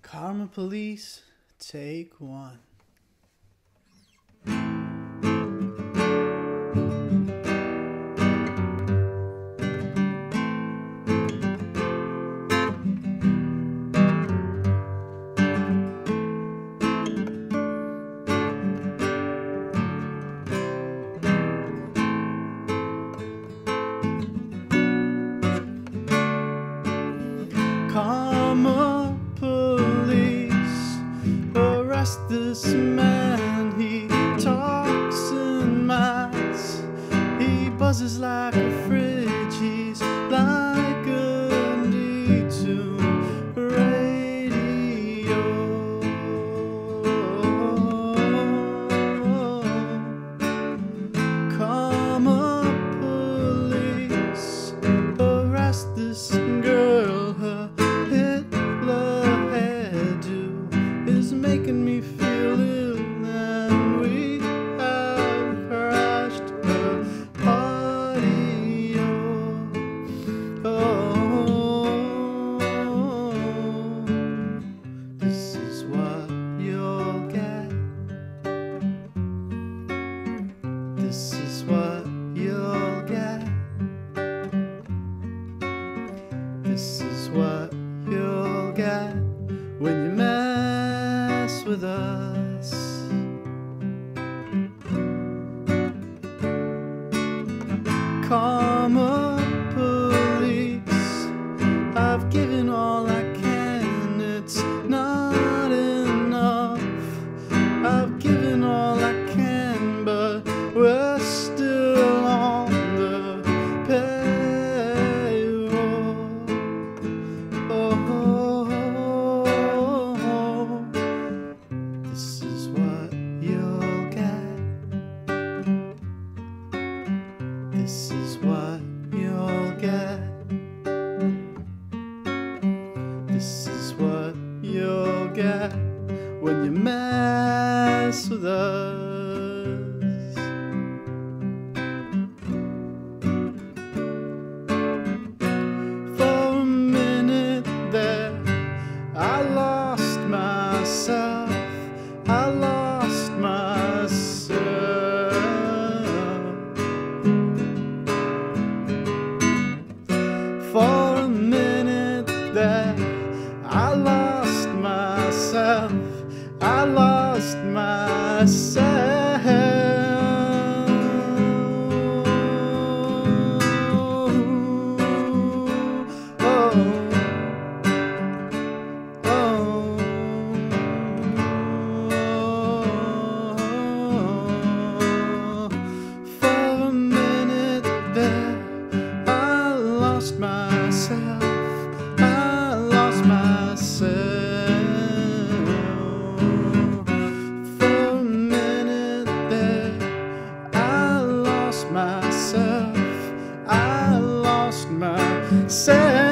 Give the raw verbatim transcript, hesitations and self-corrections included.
Karma Police, take one. Karma Police, arrest this man. He talks in mass. He buzzes like a fridge. He's like a detune radio. Karma Police, arrest this girl. Her making me feel ill, and we have crashed her party. Oh, oh, this is what you'll get. This is what you'll get. This is what you'll get when you mess with us. Karma Police, I've given all I can. It's not enough. I've given all I can, but we're still on the payroll. Oh, this is what you'll get. This is what you'll get. This is what you'll get when you mess with us. For a minute there, I lost myself. I lost myself. For a minute there, I lost myself. I lost myself. Oh, oh. Myself, I lost myself. For a minute there, I lost myself. I lost myself.